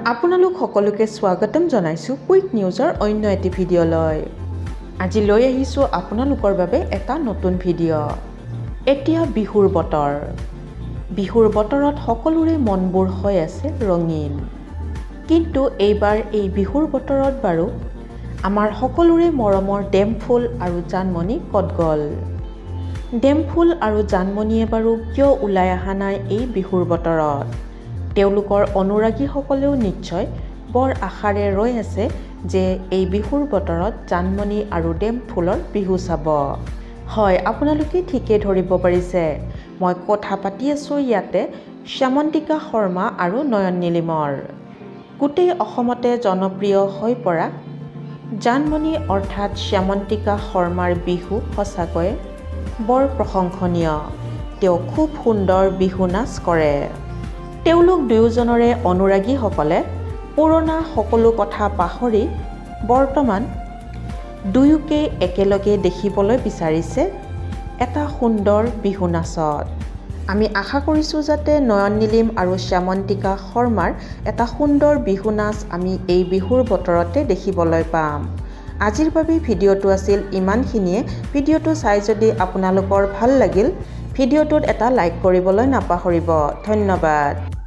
আপোনালোক সকলোকে স্বাগতম জনাইছো কুইক নিউজৰ অন্য এটি ভিডিঅ'লৈ। আজি লৈ আহিছো আপোনালোকৰ বাবে এটা নতুন ভিডিঅ'। এতিয়া বিহুৰ বতৰ। বিহুৰ বতৰত সকলোৰে মনবোৰ হৈ আছে ৰঙীন। কিন্তু এইবাৰ এই বিহুৰ বতৰত বাৰু আমাৰ সকলোৰে মৰমৰ ডেমফুল আৰু জানমণি ক'ত গ'ল? ডেমফুল আৰু জানমণিয়ে বাৰু কিয় ওলাই অহা নাই এই বিহুৰ বতৰত? তেওঁলোকৰ অনুৰাগীসকলেও নিশ্চয় বৰ আশাৰে ৰৈ আছে যে এই বিহুৰ বতৰত জানমণি আৰু ডেমফুলৰ বিহু চাব। হয়, আপোনালোকে ঠিকে ধৰিব পাৰিছে, মই কথা পাতি আছোঁ ইয়াতে শ্যামন্তিকা শৰ্মা আৰু নয়ন নিলিমৰ। গোটেই অসমতে জনপ্ৰিয় হৈ পৰা জানমণি অৰ্থাৎ শ্যামন্তিকা শৰ্মাৰ বিহু সঁচাকৈয়ে বৰ প্ৰশংসনীয়। তেওঁ খুব সুন্দৰ বিহু নাচ কৰে। তেওঁলোক দুয়োজনৰে অনুৰাগীসকলে পুৰণা সকলো কথা পাহৰি বৰ্তমান দুয়োকে একেলগে দেখিবলৈ বিচাৰিছে এটা সুন্দৰ বিহু নাচত। আমি আশা কৰিছোঁ যাতে নয়ন নিলিম আৰু শ্যামন্তিকা শৰ্মাৰ এটা সুন্দৰ বিহু নাচ আমি এই বিহুৰ বতৰতে দেখিবলৈ পাম। আজিৰ বাবে ভিডিঅ'টো আছিল ইমানখিনিয়ে। ভিডিঅ'টো চাই যদি আপোনালোকৰ ভাল লাগিল, ভিডিঅ'টোত এটা লাইক কৰিবলৈ নাপাহৰিব। ধন্যবাদ।